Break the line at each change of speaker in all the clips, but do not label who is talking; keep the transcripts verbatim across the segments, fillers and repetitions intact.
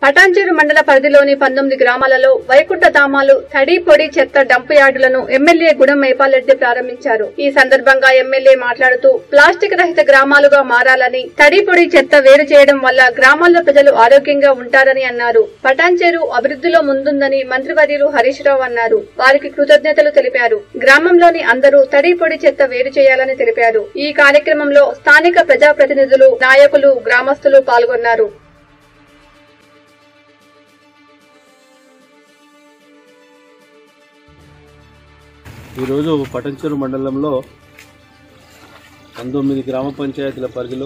పటాన్చెరు మండల పరిధిలోని పంతొమ్మిది గ్రామాలలో వైకుంఠ ధామాలు తడి పొడి చెత్త డంప్ యార్డులను ఎమ్మెల్యే గుడం మేపాలరెడ్డి ప్రారంభించారు. ఈ సందర్భంగా ఎమ్మెల్యే మాట్లాడుతూ ప్లాస్టిక్ రహిత గ్రామాలుగా మారాలని, తడి పొడి చెత్త వేరు చేయడం వల్ల గ్రామాల్లో ప్రజలు ఆరోగ్యంగా ఉంటారని అన్నారు. పటాన్చెరు అభివృద్ధిలో ముందుందని మంత్రివర్యులు హరీష్ రావు అన్నారు. వారికి కృతజ్ఞతలు తెలిపారు. గ్రామంలోని అందరూ తడి పొడి చెత్త వేరు చేయాలని తెలిపారు. ఈ కార్యక్రమంలో స్థానిక ప్రజాప్రతినిధులు, నాయకులు, గ్రామస్తులు పాల్గొన్నారు.
ఈరోజు పటాన్చెరు మండలంలో పంతొమ్మిది గ్రామ పంచాయతీల పరిధిలో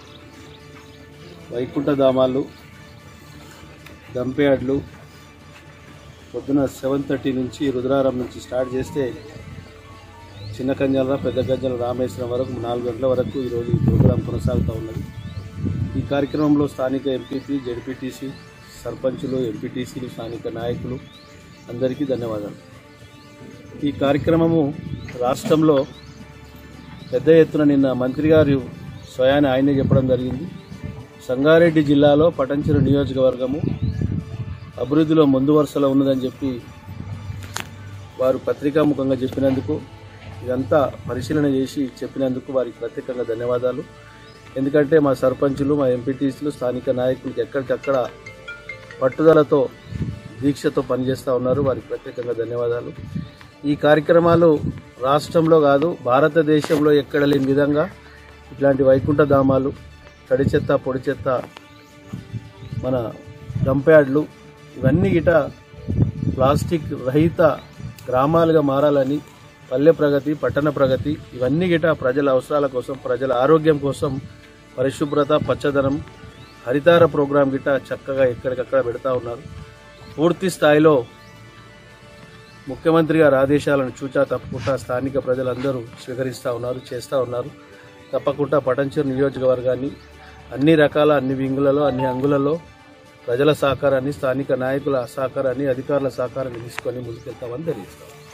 వైకుంఠ ధామాలు, డంప్ యార్డులు పొద్దున సెవెన్ థర్టీ నుంచి రుద్రారం నుంచి స్టార్ట్ చేస్తే చిన్న కంజాల పెద్ద కంజాల రామేశ్వరం వరకు నాలుగు గంటల వరకు ఈరోజు ఈ ప్రోగ్రాం కొనసాగుతూ ఉన్నది. ఈ కార్యక్రమంలో స్థానిక ఎంపీపీ, జెడ్పీటీసీ, సర్పంచులు, ఎంపీటీసీలు, స్థానిక నాయకులు అందరికీ ధన్యవాదాలు. ఈ కార్యక్రమము రాష్ట్రంలో పెద్ద ఎత్తున నిన్న మంత్రి గారు స్వయాన్ని ఆయనే చెప్పడం జరిగింది. సంగారెడ్డి జిల్లాలో పటాన్చెరు నియోజకవర్గము అభివృద్ధిలో ముందు వరుసలో ఉన్నదని చెప్పి వారు పత్రికాముఖంగా చెప్పినందుకు, ఇదంతా పరిశీలన చేసి చెప్పినందుకు వారికి ప్రత్యేకంగా ధన్యవాదాలు. ఎందుకంటే మా సర్పంచులు, మా ఎంపీటీసీలు, స్థానిక నాయకులకు ఎక్కడికక్కడ పట్టుదలతో, దీక్షతో పనిచేస్తూ ఉన్నారు. వారికి ప్రత్యేకంగా ధన్యవాదాలు. ఈ కార్యక్రమాలు రాష్ట్రంలో కాదు భారతదేశంలో ఎక్కడ లేని విధంగా ఇట్లాంటి వైకుంఠ ధామాలు, తడి చెత్త, పొడి చెత్త, మన డంప్ యార్డులు ఇవన్నీ గిట ప్లాస్టిక్ రహిత గ్రామాలుగా మారాలని, పల్లె ప్రగతి, పట్టణ ప్రగతి ఇవన్నీ గిట ప్రజల అవసరాల కోసం, ప్రజల ఆరోగ్యం కోసం పరిశుభ్రత, పచ్చదనం, హరితార ప్రోగ్రాం గిట చక్కగా ఎక్కడికక్కడ పెడతా ఉన్నారు. పూర్తి స్థాయిలో ముఖ్యమంత్రి గారి ఆదేశాలను చూచా తప్పకుండా స్థానిక ప్రజలందరూ స్వీకరిస్తూ ఉన్నారు, చేస్తూ ఉన్నారు. తప్పకుండా పటాన్చెరు నియోజకవర్గాన్ని అన్ని రకాల, అన్ని వింగులలో, అన్ని అంగులలో ప్రజల సహకారాన్ని, స్థానిక నాయకుల సహకారాన్ని, అధికారుల సహకారాన్ని తీసుకొని ముందుకెళ్తామని తెలియజేస్తాం.